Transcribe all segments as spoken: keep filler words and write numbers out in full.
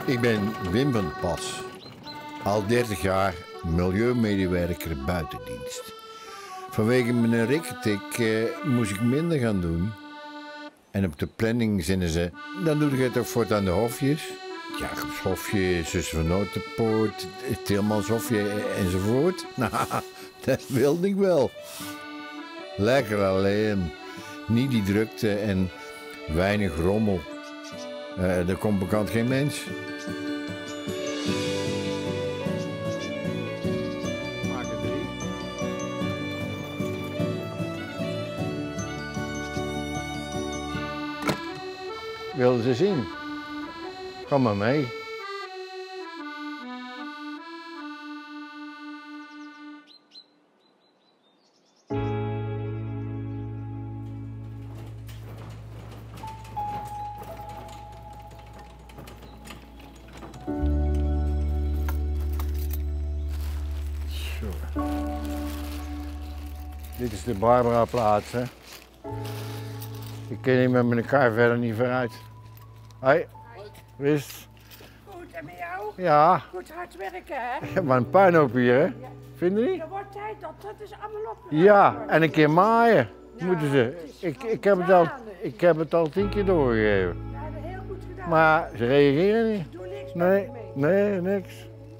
Ik ben Wim van Pas, al dertig jaar milieumedewerker buitendienst. Vanwege mijn rikketik eh, moest ik minder gaan doen. En op de planning zinnen ze, dan doe je het toch voortaan de hofjes. Jacobshofje, Zussen van Noorderpoort, Tilmanshofje enzovoort. Nou, dat wilde ik wel. Lekker alleen, niet die drukte en weinig rommel. Uh, er komt bekend geen mens. Maak er drie. Wilden ze zien? Kom maar mee. Dit is de Barbara-plaats, hè. Ik ken hier met mijn kar verder niet vooruit. Hoi, wist. Goed, en met jou? Ja. Goed hard werken, hè? Ja, maar een puinhoop hier, hè. Ja. Vind je niet? Er wordt tijd dat dat is allemaal op. Ja, en een keer maaien Ja, moeten ze. het is Ik, van ik, heb het al, tranen. ik heb het al tien keer doorgegeven. We hebben heel goed gedaan. Maar ze reageren niet. Doe niks Nee, met je mee. nee, niks.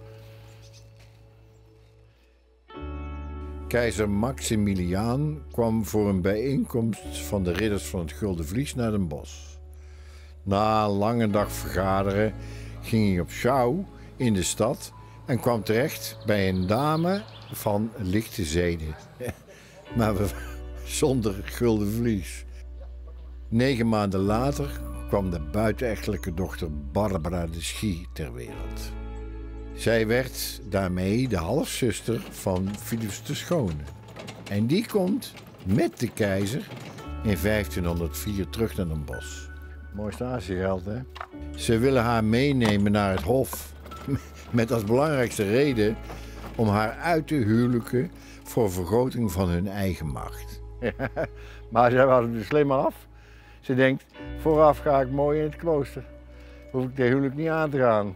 Keizer Maximiliaan kwam voor een bijeenkomst van de ridders van het Gulden Vlies naar Den Bosch. Na een lange dag vergaderen ging hij op schouw in de stad en kwam terecht bij een dame van lichte zeden. Maar zonder Gulden Vlies. Negen maanden later kwam de buitenechtelijke dochter Barbara de Schie ter wereld. Zij werd daarmee de halfzuster van Philips de Schone. En die komt met de keizer in vijftienhonderdvier terug naar Den Bosch. Mooi statiegeld, hè? Ze willen haar meenemen naar het hof. Met als belangrijkste reden om haar uit te huwelijken voor vergroting van hun eigen macht. Maar zij was er slim af. Ze denkt, vooraf ga ik mooi in het klooster. Hoef ik de huwelijk niet aan te gaan.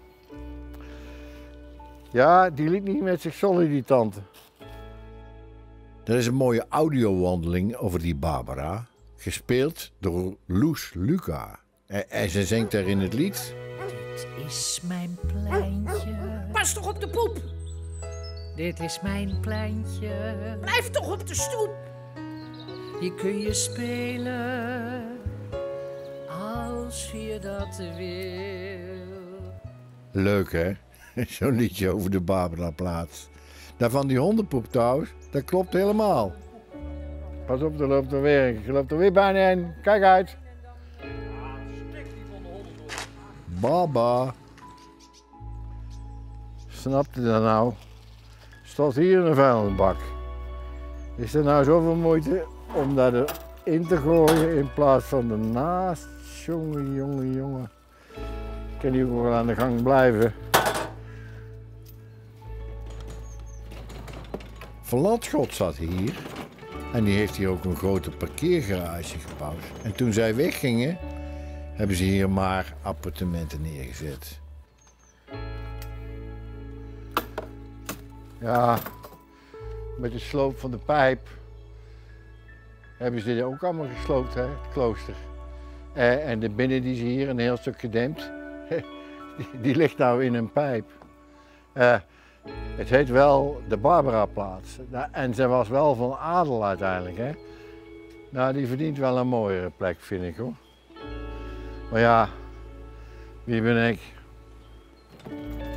Ja, die liet niet met zich zollen, die tante. Er is een mooie audiowandeling over die Barbara, gespeeld door Loes Luca. En, en ze zingt daar in het lied. Dit is mijn pleintje. Pas toch op de poep. Dit is mijn pleintje. Blijf toch op de stoep. Hier kun je spelen als je dat wil. Leuk, hè? Zo'n liedje over de Barbara-plaats. Daarvan die hondenpoep trouwens, dat klopt helemaal. Pas op, er loopt er weer. Je loopt er weer bijna in. Kijk uit. Baba. Snapte dat nou? Staat hier in een vuilnisbak. Is er nou zoveel moeite om daar erin te gooien in plaats van ernaast? Jongen, jongen, jongen. Kan die ook wel aan de gang blijven? Van Landschot zat hier en die heeft hier ook een grote parkeergarage gebouwd. En toen zij weggingen, hebben ze hier maar appartementen neergezet. Ja, met de sloop van de pijp hebben ze dit ook allemaal gesloopt, hè, het klooster. Eh, en de binnen die ze hier een heel stuk gedempt, die, die ligt nou in een pijp. Uh, Het heet wel de Barbara-plaats. En ze was wel van adel uiteindelijk, hè. Nou, die verdient wel een mooiere plek, vind ik, hoor. Maar ja, wie ben ik?